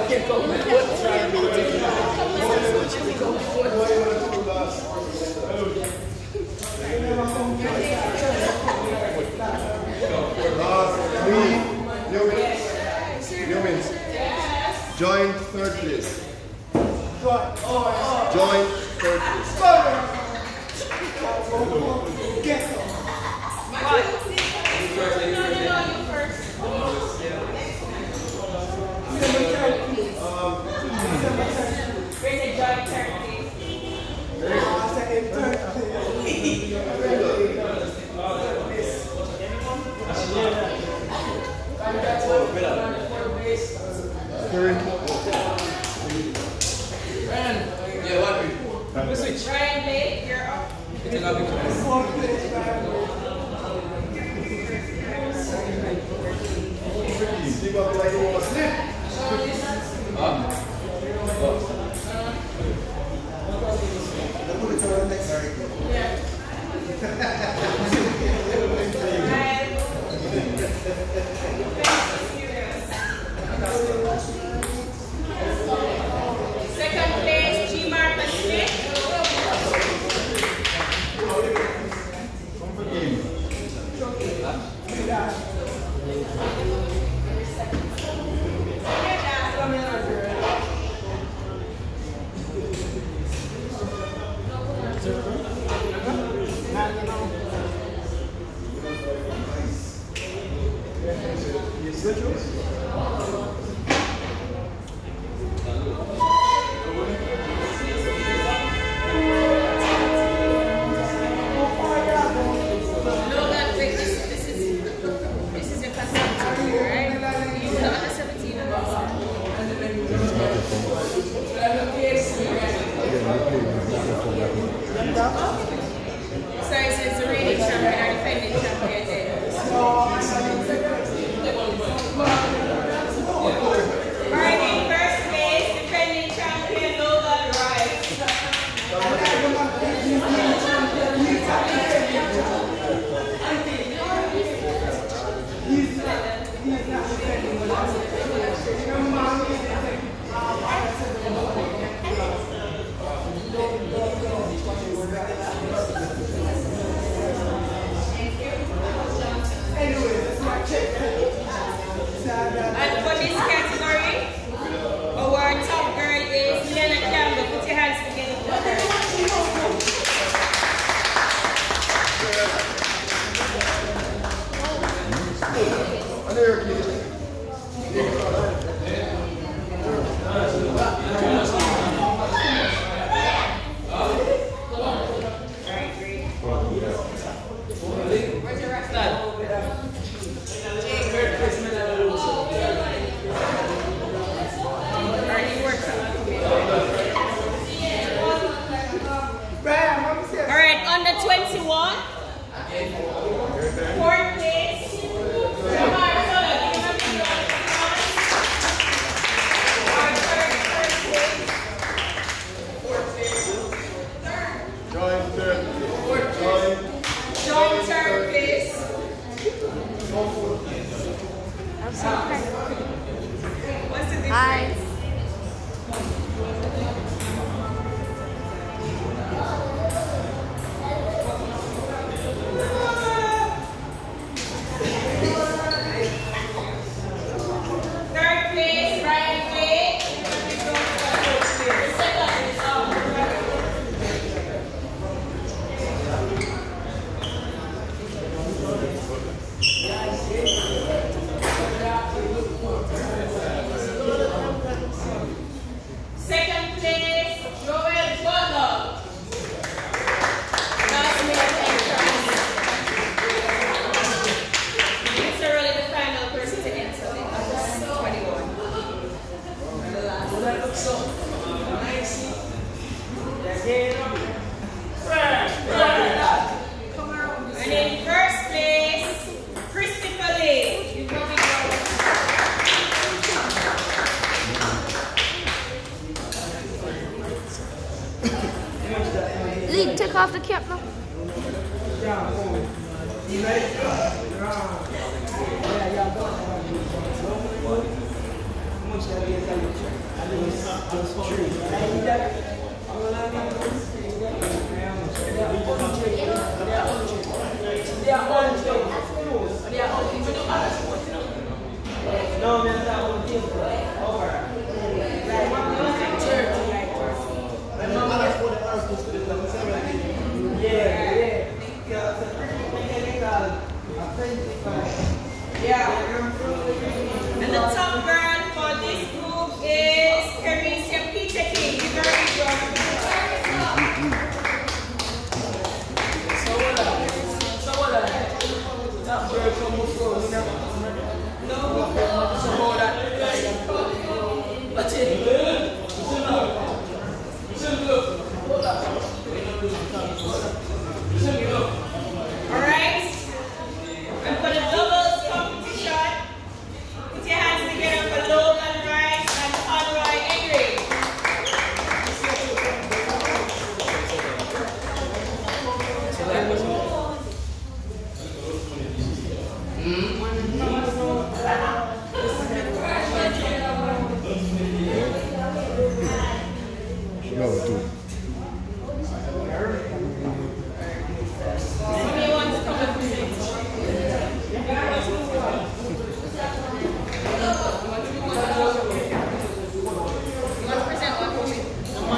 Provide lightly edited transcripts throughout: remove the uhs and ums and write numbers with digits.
Joint third place. Joint third place. Ryan, Blake, you're up. Second place, G. Martha Smith. Sorry, so it's the reigning champion or defending champion there. Alright, in first place, defending champion Logan Rice. And for this category, our top girl is Lena Campbell. Put your hands together for her. Where's your rest? Alright, under 21. Fourth place. Joint third place. Joint third place. I'm so happy. What's the difference? Hi. Third place, Ryan Blake. Second is second place, Joel Butler. Last minute entrance. It's already the final person to enter the under 21. And in first place, Christopher Lee. Lee, take off the cap now. Yeah, And the top girl for this group is Carissa Peter King. Very good. That girl come before, you know? No, so hold that. That's it. Alright? And for the doubles competition, put your hands together for Logan Rice and Conroy Henry. No, two. Somebody wants to come and present. You want to present one for me?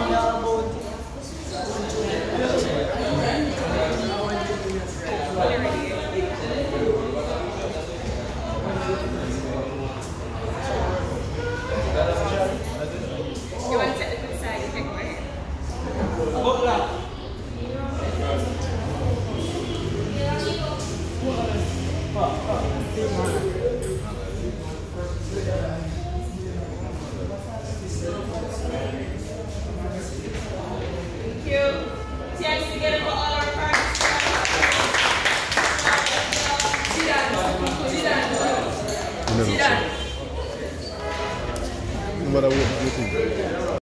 You want to set it to the side and take my hand? Thank you. Hands together for all our participants. No matter what you think.